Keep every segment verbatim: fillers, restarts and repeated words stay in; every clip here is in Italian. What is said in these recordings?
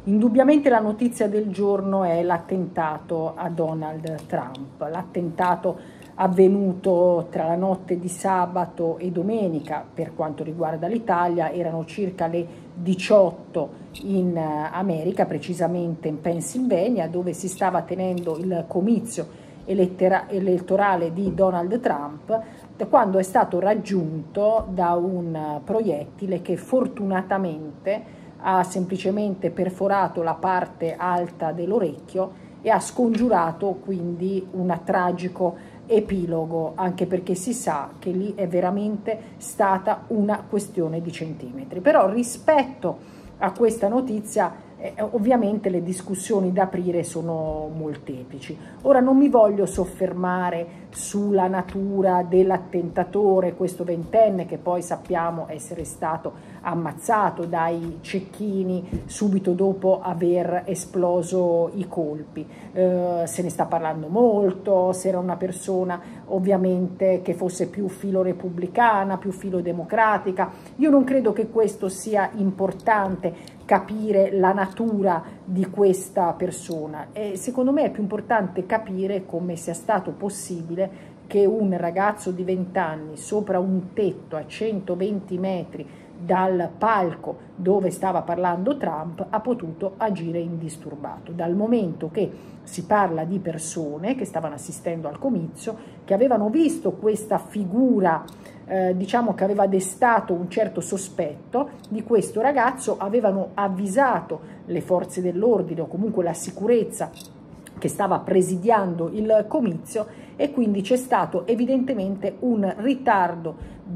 Indubbiamente la notizia del giorno è l'attentato a Donald Trump, l'attentato avvenuto tra la notte di sabato e domenica. Per quanto riguarda l'Italia erano circa le diciotto in America, precisamente in Pennsylvania, dove si stava tenendo il comizio elettorale di Donald Trump, quando è stato raggiunto da un proiettile che fortunatamente ha semplicemente perforato la parte alta dell'orecchio e ha scongiurato quindi un tragico epilogo, anche perché si sa che lì è veramente stata una questione di centimetri. Però rispetto a questa notizia eh, ovviamente le discussioni da aprire sono molteplici. Ora non mi voglio soffermare sulla natura dell'attentatore, questo ventenne che poi sappiamo essere stato ammazzato dai cecchini subito dopo aver esploso i colpi. Eh, se ne sta parlando molto, se era una persona ovviamente che fosse più filo repubblicana, più filo democratica. Io non credo che questo sia importante, capire la natura di questa persona, e secondo me è più importante capire come sia stato possibile che un ragazzo di venti anni sopra un tetto a centoventi metri dal palco dove stava parlando Trump ha potuto agire indisturbato, dal momento che si parla di persone che stavano assistendo al comizio, che avevano visto questa figura eh, diciamo che aveva destato un certo sospetto di questo ragazzo, avevano avvisato le forze dell'ordine o comunque la sicurezza che stava presidiando il comizio, e quindi c'è stato evidentemente un ritardo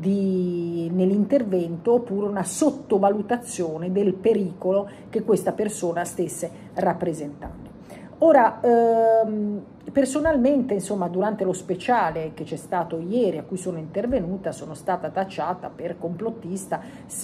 nell'intervento oppure una sottovalutazione del pericolo che questa persona stesse rappresentando. Ora, ehm, personalmente, insomma, durante lo speciale che c'è stato ieri, a cui sono intervenuta, sono stata tacciata per complottista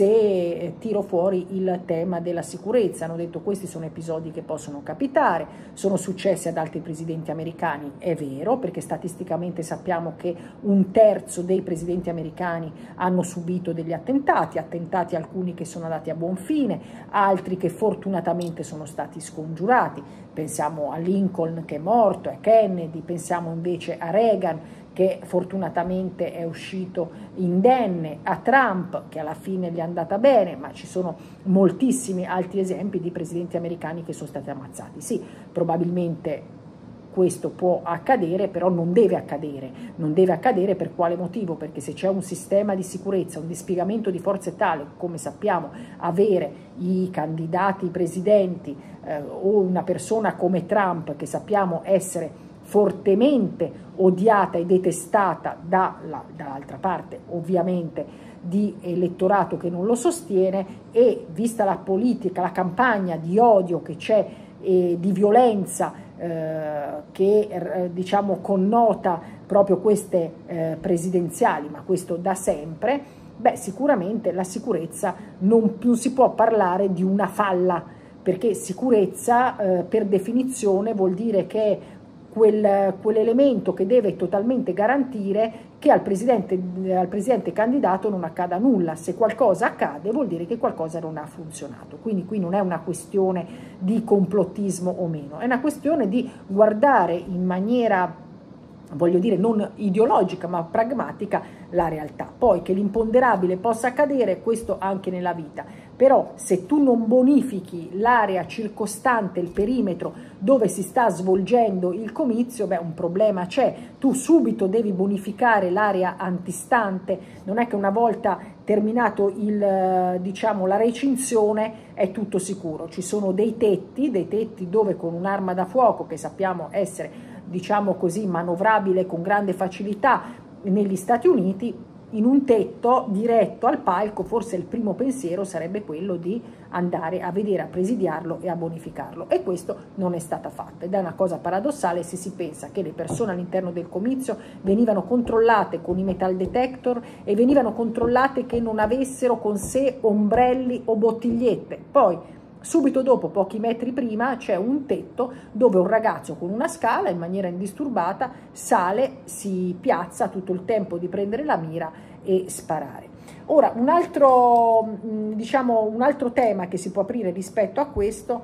se tiro fuori il tema della sicurezza. Hanno detto: questi sono episodi che possono capitare, sono successi ad altri presidenti americani. È vero, perché statisticamente sappiamo che un terzo dei presidenti americani hanno subito degli attentati, attentati alcuni che sono andati a buon fine, altri che fortunatamente sono stati scongiurati. Pensiamo a Lincoln che è morto, a Kennedy, pensiamo invece a Reagan che fortunatamente è uscito indenne, a Trump che alla fine gli è andata bene, ma ci sono moltissimi altri esempi di presidenti americani che sono stati ammazzati. Sì, probabilmente questo può accadere, però non deve accadere. Non deve accadere per quale motivo? Perché se c'è un sistema di sicurezza, un dispiegamento di forze tale, come sappiamo avere i candidati presidenti eh, o una persona come Trump, che sappiamo essere fortemente odiata e detestata dalla, dall'altra parte, ovviamente, di elettorato che non lo sostiene, e vista la politica, la campagna di odio che c'è e di violenza eh, che eh, diciamo connota proprio queste eh, presidenziali, ma questo da sempre, beh, sicuramente la sicurezza non, non si può parlare di una falla, perché sicurezza eh, per definizione vuol dire che Quel, quell'elemento che deve totalmente garantire che al presidente, al presidente candidato non accada nulla. Se qualcosa accade vuol dire che qualcosa non ha funzionato. Quindi qui non è una questione di complottismo o meno, è una questione di guardare in maniera, voglio dire, non ideologica ma pragmatica la realtà. Poi che l'imponderabile possa accadere, questo anche nella vita, però se tu non bonifichi l'area circostante, il perimetro dove si sta svolgendo il comizio, beh, un problema c'è. Tu subito devi bonificare l'area antistante, non è che una volta terminato il, diciamo, la recinzione è tutto sicuro. Ci sono dei tetti, dei tetti dove con un'arma da fuoco, che sappiamo essere, diciamo così, manovrabile con grande facilità negli Stati Uniti, in un tetto diretto al palco, forse il primo pensiero sarebbe quello di andare a vedere, a presidiarlo e a bonificarlo, e questo non è stata fatta. Ed è una cosa paradossale se si pensa che le persone all'interno del comizio venivano controllate con i metal detector e venivano controllate che non avessero con sé ombrelli o bottigliette. Poi subito dopo, pochi metri prima, c'è un tetto dove un ragazzo con una scala in maniera indisturbata sale, si piazza, ha tutto il tempo di prendere la mira e sparare. Ora, un altro, diciamo, un altro tema che si può aprire rispetto a questo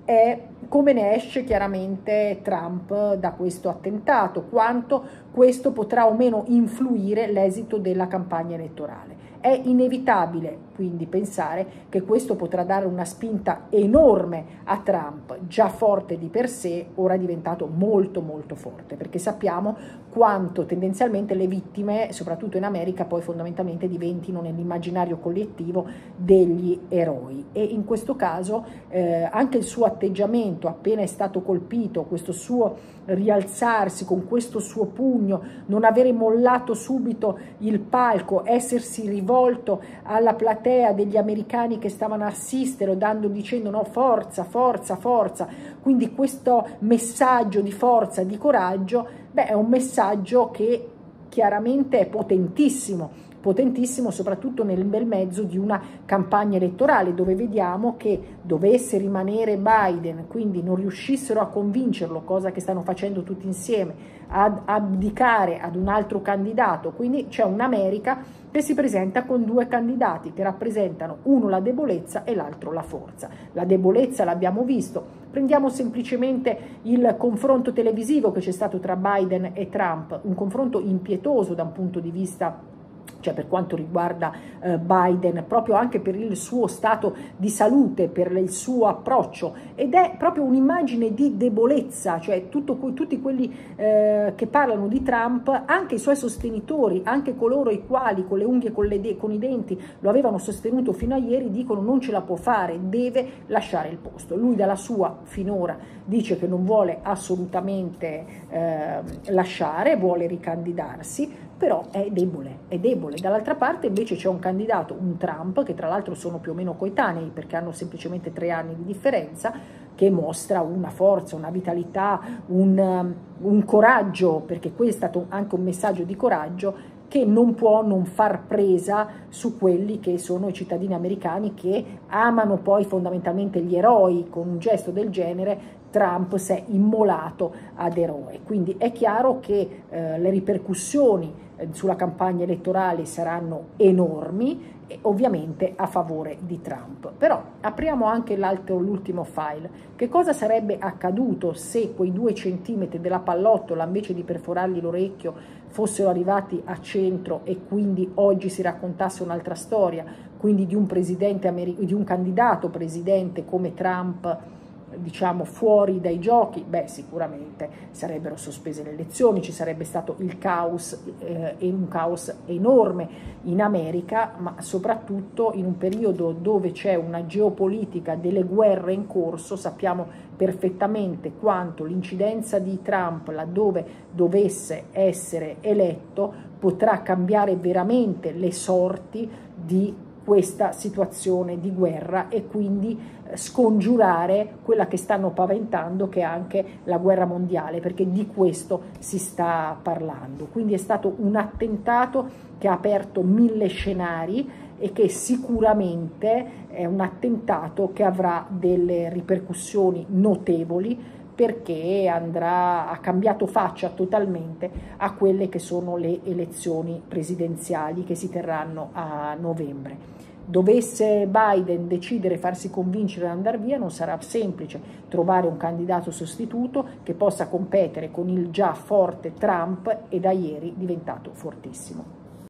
è come ne esce chiaramente Trump da questo attentato, quanto questo potrà o meno influire l'esito della campagna elettorale. È inevitabile quindi pensare che questo potrà dare una spinta enorme a Trump, già forte di per sé, ora diventato molto molto forte, perché sappiamo quanto tendenzialmente le vittime, soprattutto in America, poi fondamentalmente diventino nell'immaginario collettivo degli eroi. E in questo caso eh, anche il suo atteggiamento appena è stato colpito, questo suo rialzarsi con questo suo pugno, non avere mollato subito il palco, essersi rivolto alla platea degli americani che stavano a assistere, dando, dicendo no, forza, forza, forza, quindi questo messaggio di forza, di coraggio, beh, è un messaggio che chiaramente è potentissimo, potentissimo soprattutto nel bel mezzo di una campagna elettorale dove vediamo che dovesse rimanere Biden, quindi non riuscissero a convincerlo, cosa che stanno facendo tutti insieme, ad abdicare ad un altro candidato, quindi c'è un'America che si presenta con due candidati che rappresentano uno la debolezza e l'altro la forza. La debolezza l'abbiamo visto, prendiamo semplicemente il confronto televisivo che c'è stato tra Biden e Trump, un confronto impietoso da un punto di vista, cioè per quanto riguarda eh, Biden, proprio anche per il suo stato di salute, per il suo approccio, ed è proprio un'immagine di debolezza, cioè tutto, tutti quelli eh, che parlano di Trump, anche i suoi sostenitori, anche coloro i quali con le unghie e con, le con i denti lo avevano sostenuto fino a ieri, dicono non ce la può fare, deve lasciare il posto. Lui dalla sua finora dice che non vuole assolutamente eh, lasciare, vuole ricandidarsi, però è debole, è debole. Dall'altra parte invece c'è un candidato, un Trump, che tra l'altro sono più o meno coetanei perché hanno semplicemente tre anni di differenza, che mostra una forza, una vitalità, un, un coraggio, perché questo è stato anche un messaggio di coraggio, che non può non far presa su quelli che sono i cittadini americani che amano poi fondamentalmente gli eroi. Con un gesto del genere Trump si è immolato ad eroe, quindi è chiaro che eh, le ripercussioni eh, sulla campagna elettorale saranno enormi e ovviamente a favore di Trump. Però apriamo anche l'ultimo file. Che cosa sarebbe accaduto se quei due centimetri della pallottola, invece di perforargli l'orecchio, fossero arrivati a centro e quindi oggi si raccontasse un'altra storia, quindi di un presidente, di un candidato presidente come Trump, diciamo fuori dai giochi? Beh, sicuramente sarebbero sospese le elezioni, ci sarebbe stato il caos eh, e un caos enorme in America, ma soprattutto in un periodo dove c'è una geopolitica delle guerre in corso. Sappiamo perfettamente quanto l'incidenza di Trump, laddove dovesse essere eletto, potrà cambiare veramente le sorti di questa situazione di guerra e quindi scongiurare quella che stanno paventando, che è anche la guerra mondiale, perché di questo si sta parlando. Quindi è stato un attentato che ha aperto mille scenari e che sicuramente è un attentato che avrà delle ripercussioni notevoli, perché andrà, ha cambiato faccia totalmente a quelle che sono le elezioni presidenziali che si terranno a novembre. Dovesse Biden decidere, farsi convincere ad andare via, non sarà semplice trovare un candidato sostituto che possa competere con il già forte Trump e da ieri diventato fortissimo.